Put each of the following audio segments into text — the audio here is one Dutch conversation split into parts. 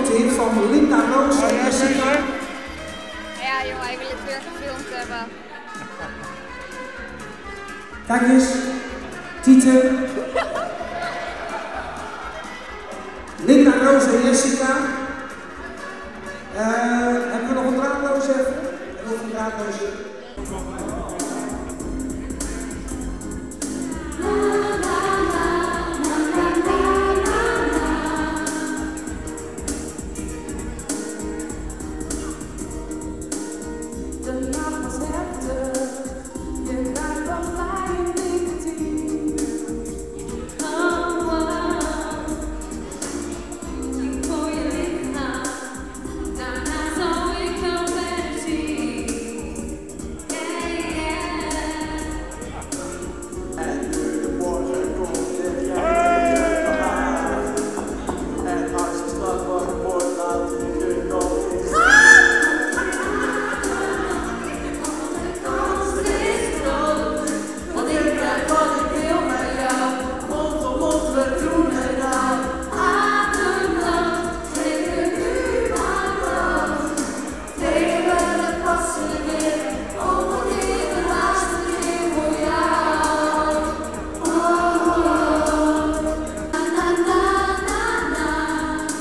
foto van Linda, Roos en Jessica. Ja jongen, hij wil het weer gefilmd hebben. Kijk eens, Tieten, Linda, Roos en Jessica. Hebben we nog een draadloos even? Nog een draadloze?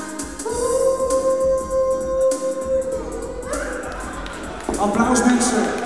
Applaus mensen.